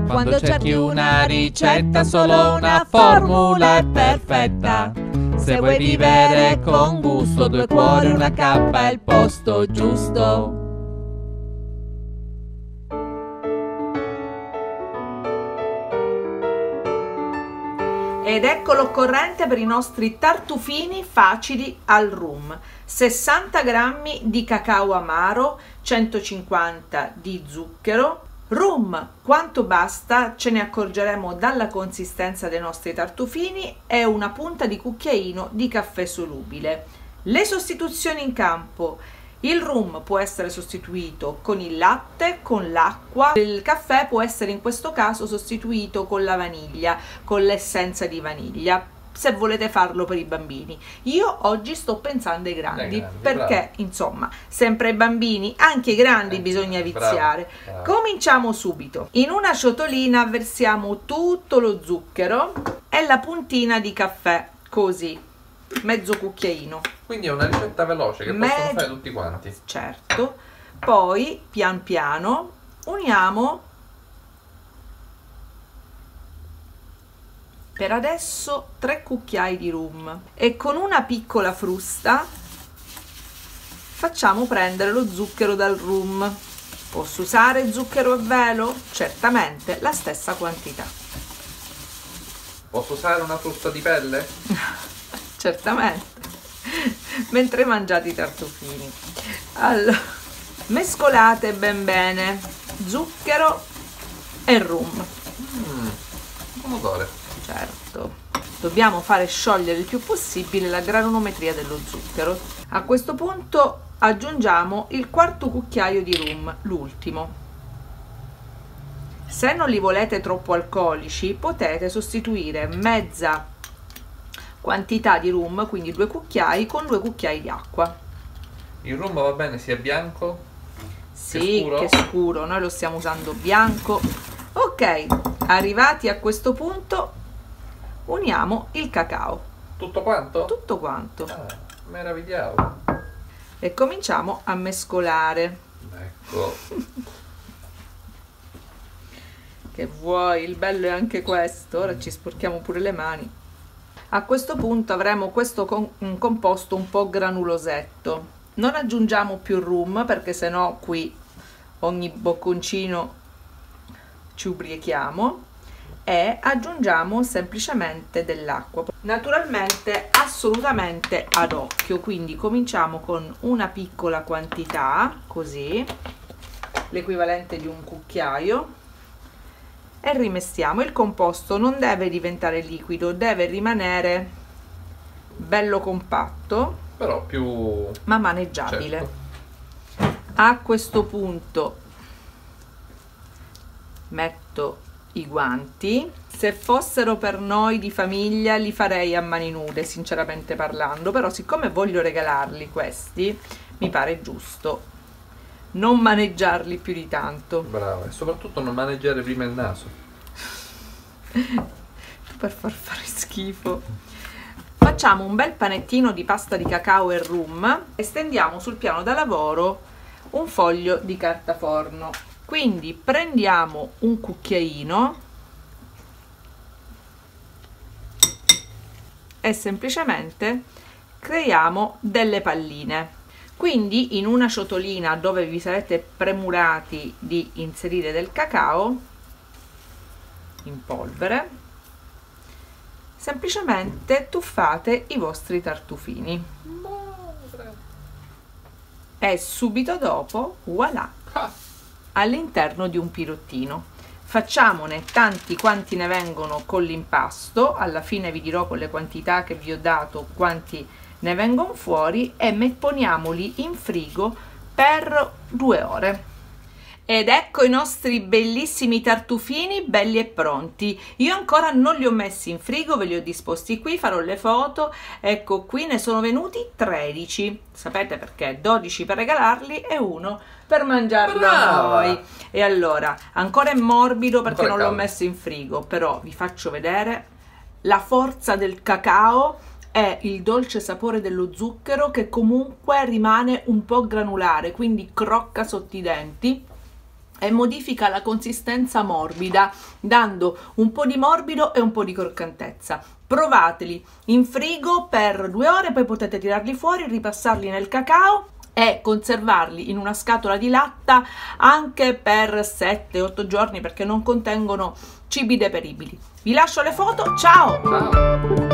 Quando cerchi una ricetta, solo una formula è perfetta. Se vuoi vivere con gusto, due cuori, una cappa è il posto giusto. Ed ecco l'occorrente per i nostri tartufini facili al rum: 60 g di cacao amaro, 150 di zucchero, rum quanto basta, ce ne accorgeremo dalla consistenza dei nostri tartufini, e una punta di cucchiaino di caffè solubile. Le sostituzioni in campo: il rum può essere sostituito con il latte, con l'acqua, il caffè può essere in questo caso sostituito con la vaniglia, con l'essenza di vaniglia, se volete farlo per i bambini. Io oggi sto pensando ai grandi, perché bravo. Insomma, sempre ai bambini, anche ai grandi bisogna viziare. Bravo. Cominciamo subito. In una ciotolina versiamo tutto lo zucchero e la puntina di caffè, così, mezzo cucchiaino. Quindi è una ricetta veloce che possono fare tutti quanti. Certo. Poi pian piano uniamo per adesso 3 cucchiai di rum e con una piccola frusta facciamo prendere lo zucchero dal rum. Posso usare zucchero a velo? Certamente, la stessa quantità. Posso usare una frusta di pelle? Certamente. Mentre mangiate i tartufini. Allora, mescolate ben bene zucchero e rum. Buon odore. Certo, dobbiamo fare sciogliere il più possibile la granulometria dello zucchero. A questo punto aggiungiamo il quarto cucchiaio di rum, l'ultimo. Se non li volete troppo alcolici, potete sostituire mezza quantità di rum, quindi 2 cucchiai, con 2 cucchiai di acqua. Il rum va bene sia bianco? Sì, che scuro, noi lo stiamo usando bianco. Ok, arrivati a questo punto uniamo il cacao. Tutto quanto? Tutto quanto. Meravigliavo. E cominciamo a mescolare. Ecco. Che vuoi, il bello è anche questo. Ora ci sporchiamo pure le mani. A questo punto avremo questo un composto un po' granulosetto. Non aggiungiamo più rum, perché sennò qui ogni bocconcino ci ubriachiamo, e aggiungiamo semplicemente dell'acqua, naturalmente assolutamente ad occhio. Quindi cominciamo con una piccola quantità, così, l'equivalente di un cucchiaio, e rimestiamo. Il composto non deve diventare liquido, deve rimanere bello compatto, però più ma maneggiabile. Certo. A questo punto metto i guanti. Se fossero per noi di famiglia li farei a mani nude, sinceramente parlando, però siccome voglio regalarli questi, mi pare giusto non maneggiarli più di tanto. Brava, e soprattutto non maneggiare prima il naso per far fare schifo. Facciamo un bel panettino di pasta di cacao e rum e stendiamo sul piano da lavoro un foglio di carta forno. Quindi prendiamo un cucchiaino e semplicemente creiamo delle palline. Quindi in una ciotolina dove vi sarete premurati di inserire del cacao in polvere, semplicemente tuffate i vostri tartufini e subito dopo, voilà, all'interno di un pirottino. Facciamone tanti quanti ne vengono con l'impasto. Alla fine vi dirò con le quantità che vi ho dato quanti ne vengono fuori, e poniamoli in frigo per 2 ore. Ed ecco i nostri bellissimi tartufini belli e pronti. Io ancora non li ho messi in frigo, ve li ho disposti qui, farò le foto. Ecco qui, ne sono venuti 13. Sapete perché? 12 per regalarli e 1 per mangiarlo a noi. E allora, ancora è morbido perché non l'ho messo in frigo, però vi faccio vedere la forza del cacao e il dolce sapore dello zucchero, che comunque rimane un po' granulare, quindi crocca sotto i denti. e modifica la consistenza morbida, dando un po' di morbido e un po' di croccantezza. Provateli in frigo per 2 ore, poi potete tirarli fuori, ripassarli nel cacao e conservarli in una scatola di latta anche per 7-8 giorni, perché non contengono cibi deperibili. Vi lascio le foto, ciao! Ciao!